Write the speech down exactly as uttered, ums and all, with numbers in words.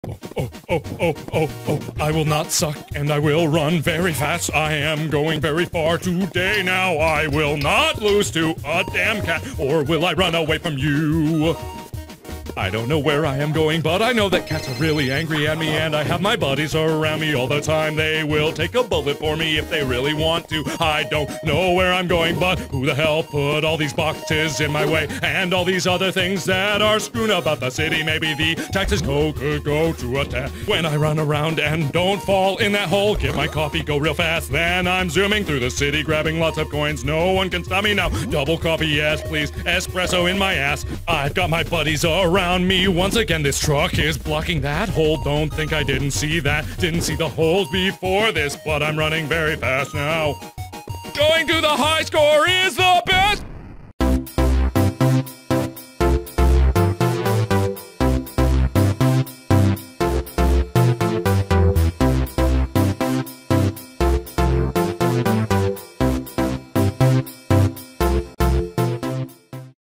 Oh, oh, oh, oh, oh, oh, I will not suck and I will run very fast. I am going very far today now. I will not lose to a damn cat, or will I run away from you? I don't know where I am going, but I know that cats are really angry at me, and I have my buddies around me all the time. They will take a bullet for me if they really want to. I don't know where I'm going, but who the hell put all these boxes in my way and all these other things that are screwing about the city? Maybe the taxes go could go to a ta- When I run around and don't fall in that hole, get my coffee, go real fast, then I'm zooming through the city, grabbing lots of coins. No one can stop me now. Double coffee, yes please. Espresso in my ass. I've got my buddies around me. Once again, this truck is blocking that hole. Don't think I didn't see that. Didn't see the holes before this, but I'm running very fast now. Going to the high score is the best.